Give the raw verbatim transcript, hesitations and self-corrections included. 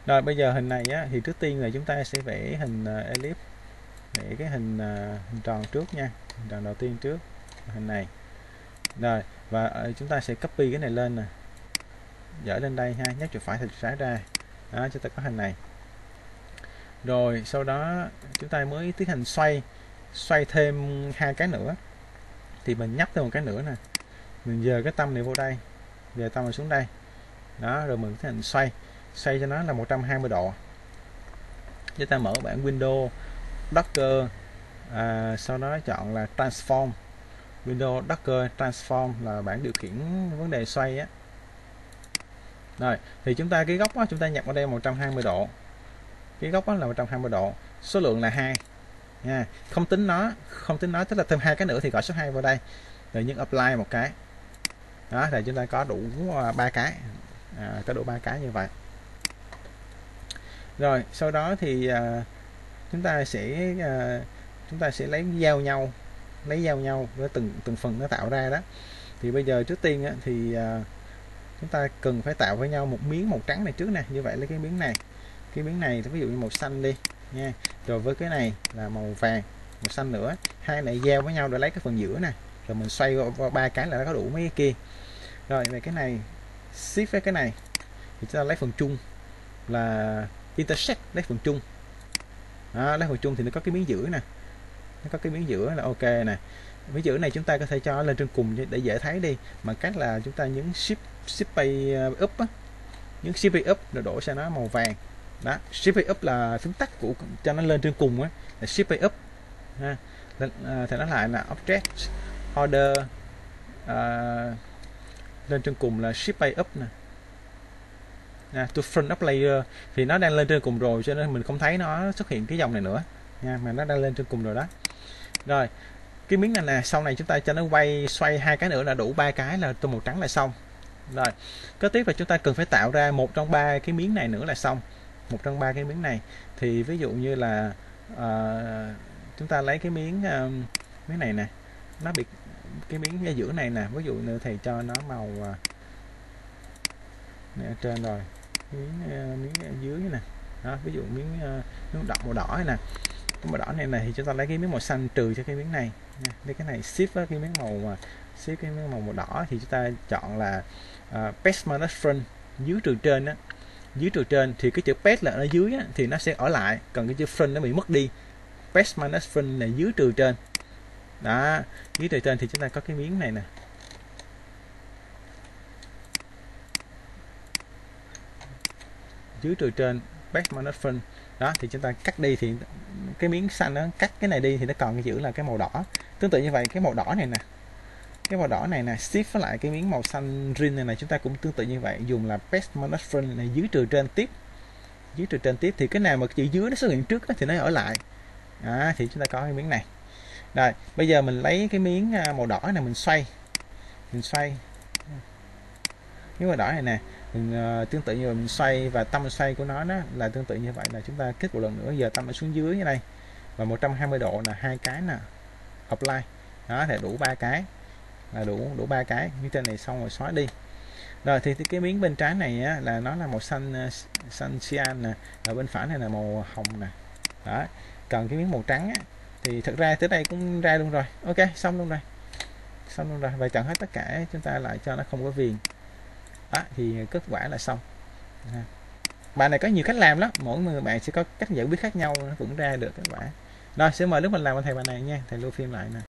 Rồi bây giờ hình này á, thì trước tiên là chúng ta sẽ vẽ hình uh, ellipse, vẽ cái hình, uh, hình tròn trước nha, hình tròn đầu tiên trước, hình này. Rồi và uh, chúng ta sẽ copy cái này lên nè, dở lên đây ha, nhấp chuột phải thì trái ra. Đó, chúng ta có hình này. Rồi sau đó chúng ta mới tiến hành xoay, xoay thêm hai cái nữa. Thì mình nhấp thêm một cái nữa nè, mình dời cái tâm này vô đây, dời tâm này xuống đây. Đó, rồi mình tiến hành xoay, xoay cho nó là một trăm hai mươi độ. Chúng ta mở bảng Windows, Docker, à, sau đó chọn là Transform. Windows Docker Transform là bảng điều khiển vấn đề xoay á. Rồi thì chúng ta cái góc đó, chúng ta nhập vào đây một trăm hai mươi độ, cái góc đó là một trăm hai mươi độ, số lượng là hai nha, không tính nó, không tính nó tức là thêm hai cái nữa thì gọi số hai vào đây, rồi nhấn apply một cái. Đó là chúng ta có đủ ba cái, à, có đủ ba cái như vậy. Rồi sau đó thì à, chúng ta sẽ à, chúng ta sẽ lấy giao nhau, lấy giao nhau với từng từng phần nó tạo ra đó. Thì bây giờ trước tiên á, thì à, chúng ta cần phải tạo với nhau một miếng màu trắng này trước nè. Như vậy lấy cái miếng này, cái miếng này ví dụ như màu xanh đi nha, rồi với cái này là màu vàng, màu xanh nữa, hai này giao với nhau để lấy cái phần giữa này, rồi mình xoay qua ba cái là nó có đủ mấy cái kia. Rồi về cái này shift với cái này thì chúng ta lấy phần chung là intersect, lấy phần chung. Đó, lấy phần chung thì nó có cái miếng giữa nè, nó có cái miếng giữa là ok nè. Miếng giữa này chúng ta có thể cho lên trên cùng để dễ thấy đi, bằng cách là chúng ta nhấn shift shift pay up á, nhấn shift pay up rồi đổi sang nó màu vàng. Đó, shift pay up là phím tắt của cho nó lên trên cùng á, là shift pay up ha. À, thì nó lại là object order, à, lên trên cùng là shift pay up nè. À, to front up layer thì nó đang lên trên cùng rồi cho nên mình không thấy nó xuất hiện cái dòng này nữa nha, mà nó đang lên trên cùng rồi đó. Rồi cái miếng này nè, sau này chúng ta cho nó quay xoay hai cái nữa là đủ ba cái là tô màu trắng là xong. Rồi kế tiếp là chúng ta cần phải tạo ra một trong ba cái miếng này nữa là xong. Một trong ba cái miếng này thì ví dụ như là uh, chúng ta lấy cái miếng uh, miếng này nè, nó bị cái miếng ở giữa này nè, ví dụ như thầy cho nó màu uh, này ở trên rồi, miếng uh, miếng ở dưới nè. Đó, ví dụ miếng uh, miếng đỏ màu đỏ này nè, cái màu đỏ này này thì chúng ta lấy cái miếng màu xanh trừ cho cái miếng này nha. Lấy cái này shift với cái miếng màu mà shift cái miếng màu màu đỏ thì chúng ta chọn là uh, paste minus front, dưới trừ trên đó. Dưới trừ trên thì cái chữ paste là ở dưới á, thì nó sẽ ở lại, còn cái chữ front nó bị mất đi. Paste minus front là dưới trừ trên. Đó, dưới trừ trên thì chúng ta có cái miếng này nè, dưới trừ trên paste minus front. Đó thì chúng ta cắt đi thì cái miếng xanh nó cắt cái này đi thì nó còn giữ là cái màu đỏ. Tương tự như vậy cái màu đỏ này nè, cái màu đỏ này nè, shift với lại cái miếng màu xanh green này này, chúng ta cũng tương tự như vậy, dùng là paste minus front này, dưới trừ trên tiếp, dưới trừ trên tiếp thì cái nào mà chữ dưới nó xuất hiện trước đó, thì nó ở lại. Đó, thì chúng ta có cái miếng này. Rồi bây giờ mình lấy cái miếng màu đỏ này, mình xoay, mình xoay miếng màu đỏ này nè, mình uh, tương tự như mình xoay, và tâm xoay của nó đó là tương tự như vậy, là chúng ta kích một lần nữa, giờ tâm nó xuống dưới như đây và một trăm hai mươi độ là hai cái nè, apply. Đó thì đủ ba cái, là đủ đủ ba cái như trên này, xong rồi xóa đi. Rồi thì cái miếng bên trái này á, là nó là màu xanh xanh cyan nè, và bên phải này là màu hồng nè. Đó, còn cái miếng màu trắng á, thì thực ra tới đây cũng ra luôn rồi. Ok, xong luôn rồi, xong luôn rồi. Và chọn hết tất cả, chúng ta lại cho nó không có viền. Đó thì kết quả là xong. Bài này có nhiều cách làm lắm, mỗi người bạn sẽ có cách giải quyết khác nhau, nó cũng ra được kết quả. Rồi sẽ mời lúc mình làm thầy bài này nha, thầy lưu phim lại nè.